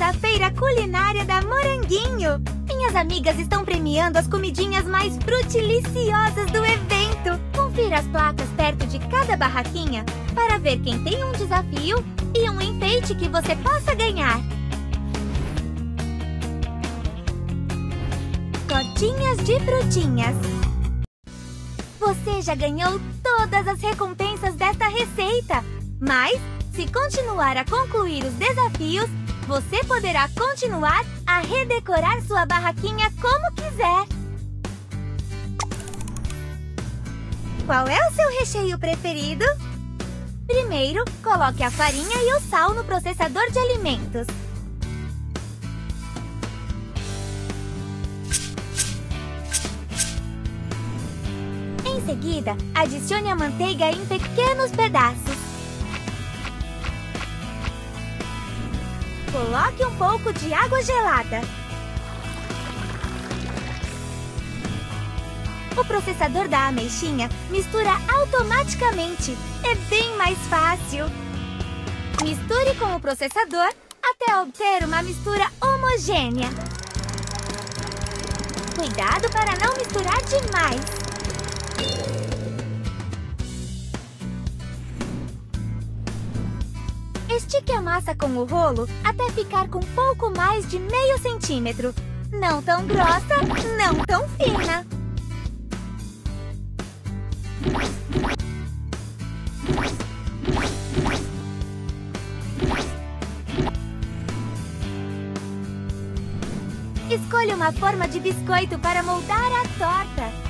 à feira culinária da Moranguinho! Minhas amigas estão premiando as comidinhas mais frutiliciosas do evento! Confira as placas perto de cada barraquinha para ver quem tem um desafio e um enfeite que você possa ganhar! Tortinhas de frutinhas! Você já ganhou todas as recompensas desta receita! Mas, se continuar a concluir os desafios, você poderá continuar a redecorar sua barraquinha como quiser! Qual é o seu recheio preferido? Primeiro, coloque a farinha e o sal no processador de alimentos. Em seguida, adicione a manteiga em pequenos pedaços. Coloque um pouco de água gelada. O processador da ameixinha mistura automaticamente. É bem mais fácil. Misture com o processador até obter uma mistura homogênea. Cuidado para não misturar demais. Estique a massa com o rolo até ficar com pouco mais de meio centímetro. Não tão grossa, não tão fina. Escolha uma forma de biscoito para moldar a torta.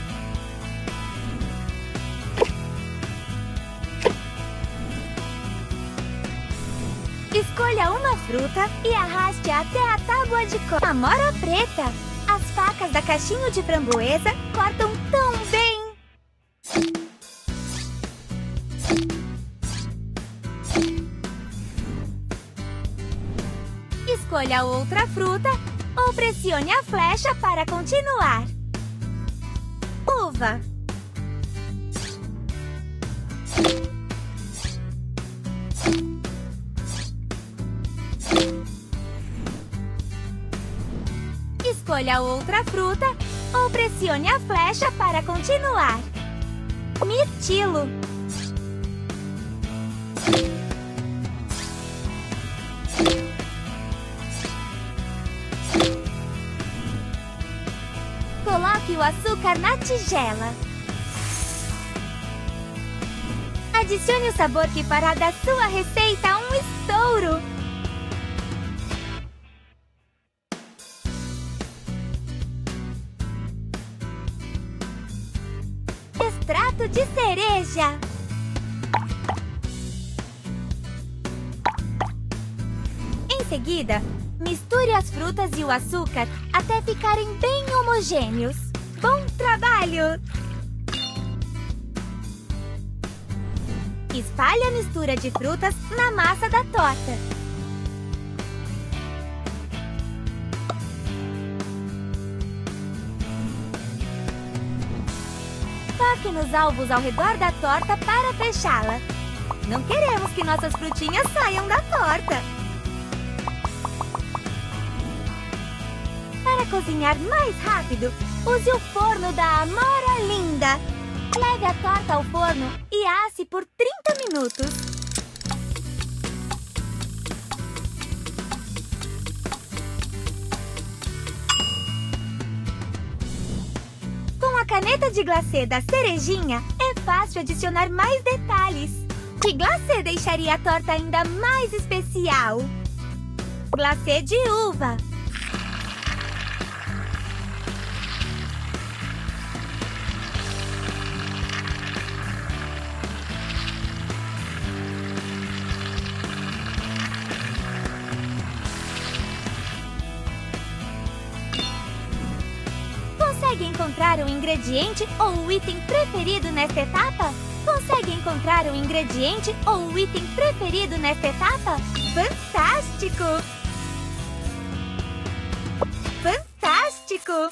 Escolha uma fruta e arraste até a tábua de amora preta. As facas da caixinha de framboesa cortam tão bem. Escolha outra fruta ou pressione a flecha para continuar. Uva. Escolha outra fruta ou pressione a flecha para continuar. Mirtilo. Coloque o açúcar na tigela. Adicione o sabor que fará da sua receita um estouro. Extrato de cereja. Em seguida, misture as frutas e o açúcar até ficarem bem homogêneos. Bom trabalho! Espalhe a mistura de frutas na massa da torta. Toque nos alvos ao redor da torta para fechá-la. Não queremos que nossas frutinhas saiam da torta. Para cozinhar mais rápido, use o forno da Amora Linda. Leve a torta ao forno e asse por 30 minutos. Com a caneta de glacê da cerejinha, é fácil adicionar mais detalhes. Que glacê deixaria a torta ainda mais especial? Glacê de uva. Consegue encontrar um ingrediente ou o item preferido nesta etapa? Consegue encontrar um ingrediente ou o item preferido nesta etapa? Fantástico! Fantástico!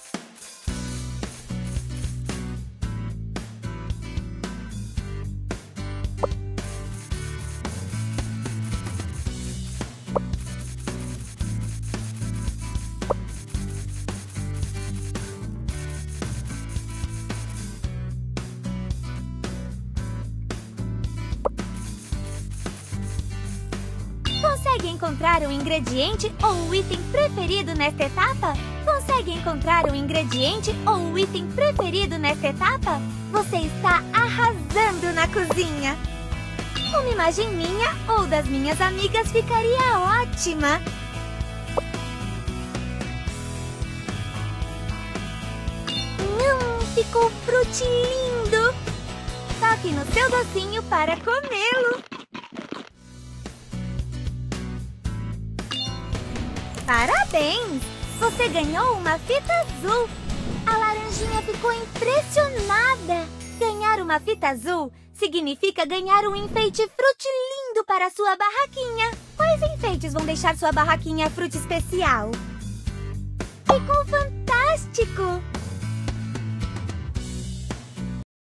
Consegue encontrar o ingrediente ou o item preferido nesta etapa? Consegue encontrar o ingrediente ou o item preferido nesta etapa? Você está arrasando na cozinha! Uma imagem minha ou das minhas amigas ficaria ótima! Ficou frutilindo! Toque no seu docinho para comê-lo! Parabéns! Você ganhou uma fita azul! A laranjinha ficou impressionada! Ganhar uma fita azul significa ganhar um enfeite frutilindo para sua barraquinha! Quais enfeites vão deixar sua barraquinha fruta especial? Ficou fantástico!